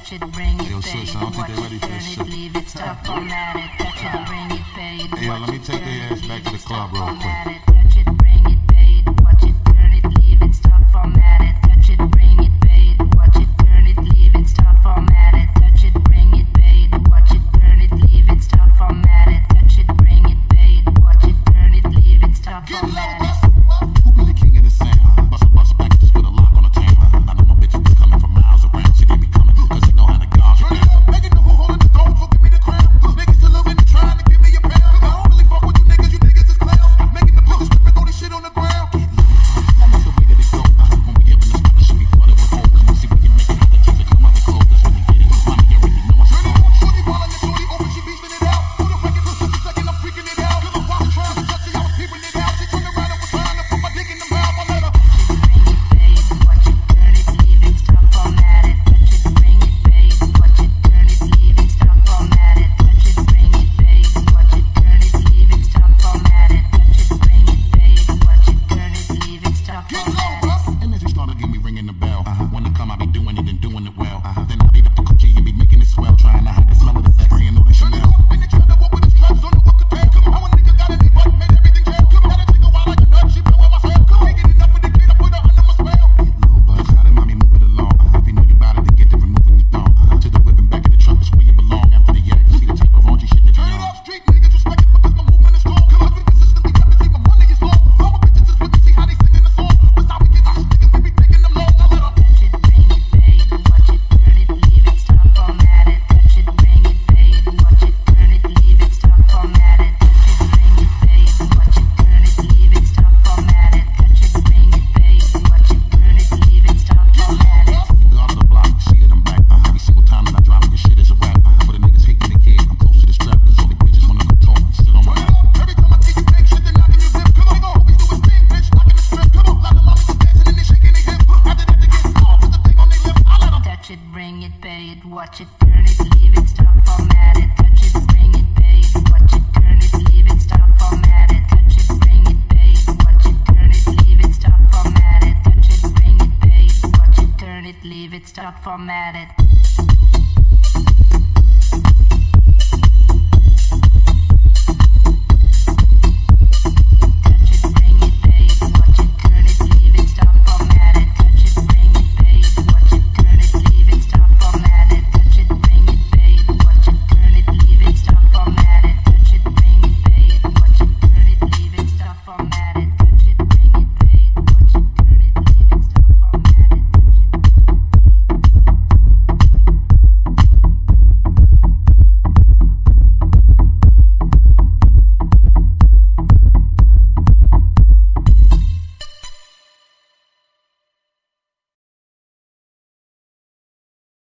touch it, bring it, yo, pay sis, it, I don't think watch they ready it, for turn this it, shit. leave it, stop, format it, touch it, bring it, pay it, Hey, yo, let watch me it, take turn their it, ass leave back to it, the club stop, real format quick. it, touch it, bring it, pay it, watch it, turn it, leave it, stop, format it, touch it, bring it, pay it, watch it, turn it, leave it, stop, format it, touch it, bring it, pay it, watch it, turn it, leave it, stop, format it, touch it, bring it, pay it, watch it, turn it, leave it, stop, format it. Who be the king of the sound? Bust back just with a lock on the town. I know my bitches be coming from miles around. See, they be coming cause they know how to gouge it down. Making the who holding the stone, so give me the crown. Niggas still living and trying to give me a pound. I don't really fuck with you niggas is clowns. Making the bitches strip and throw this shit on the ground. That's the way that it go. When we up in the spot, it should be flooded with hoes. See, we can make it hot, the tears that come out the clothes. That's when we get it. Mommy, you already know I'm strong. Shorty ballin' and shorty open, she beastin' it out. Who the record for just a second, I'm freaking it out. Cause I'm watching trying to touch it, I was peeping it out. She turned around and was trying to put my dick in the mouth. I let her. Watch it, turn it, leave it, stop, format it, touch it, bring it, pay it, watch it, turn it, leave it, stop, format it, touch it, bring it, pay it, watch it, turn it, leave it, stop, format it, touch it, bring it, pay it, watch it, turn it, leave it, stop, format it.